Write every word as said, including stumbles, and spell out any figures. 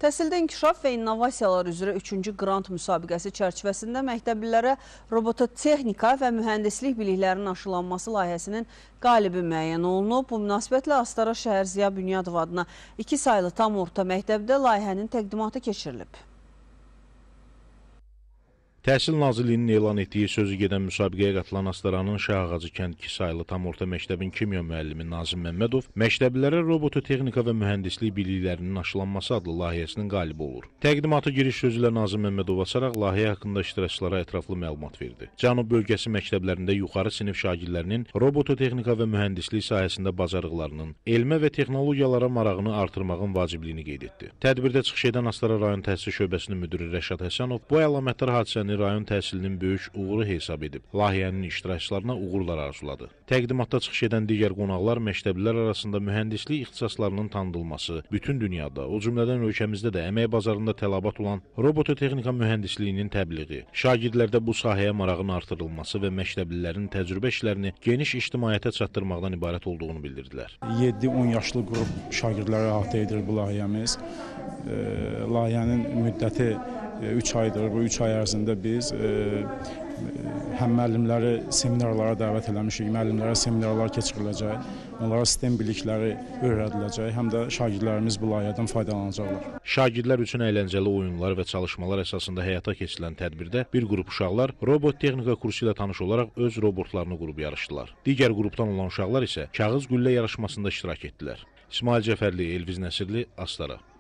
Təhsildə inkişaf və innovasiyalar üzrə üçüncü qrant müsabiqəsi çərçivəsində məktəblilərə robototexnika və mühəndislik biliklərinin aşılanması layihəsinin qalibi müəyyən olunub. Bu münasibətlə Astara şəhər Ziya Bünyadov adına iki saylı tam orta məktəbdə layihənin təqdimatı keçirilib. Təhsil Nazirliyinin elan etdiyi sözü gedən müsabiqəyə qatılan Astaranın Şahağacı kənd iki saylı tam orta məktəbin kimya müəllimi Nazim Məmmədov məktəblilərə robototexnika və mühəndislik biliklərinin aşılanması adlı layihəsinin qalibi olur. Təqdimatı giriş sözü ilə Nazim Məmmədov açaraq layihə haqqında iştirakçılara ətraflı məlumat verdi. Cənub bölgəsi məktəblərində yuxarı sinif şagirdlərinin robototexnika və mühəndislik sahəsində bacarıqlarının, elmə və texnologiyalara marağını artırmağın vacibliyini qeyd etdi. Tədbirdə çıxış edən Astara rayon təhsil şöbəsinin müdiri Rəşad Həsənov bu əlamətdar hadisəni rayon təhsilinin böyük uğuru hesab edib, layihənin iştirakçılarına uğurlar arzuladı. Təqdimatda çıxış edən digər qonaqlar məktəblilər arasında mühəndislik ixtisaslarının tanıdılması, bütün dünyada, o cümlədən ölkəmizdə də əmək bazarında tələbat olan robototexnika mühəndisliyinin təbliği, şagirdlərdə bu sahəyə marağın artırılması və məktəblilərin təcrübə işlərini geniş ictimaiyyətə çatdırmaqdan ibarət olduğunu bildirdilər. yeddi on yaşlı qrup şagirdləri əhatə edir bu layihəmiz. E, layihənin müddəti üç aydır. Bu üç ay ərzində biz e, həm müəllimləri seminarlara dəvət eləmişik, müəllimlərə seminarlar keçiriləcək, onlara STEM bilikləri öyrədiləcək, həm də şagirdlərimiz bu layihədən faydalanacaqlar. Şagirdlər üçün əyləncəli oyunlar və çalışmalar əsasında həyata keçirilən tədbirdə bir qrup uşaqlar robot texnika kursu ilə tanış olaraq öz robotlarını qurub yarışdılar. Digər qrupdan olan uşaqlar isə kağız güllə yarışmasında iştirak etdilər. İsmail Cəfərli, Elviz Nəsirli, Astara.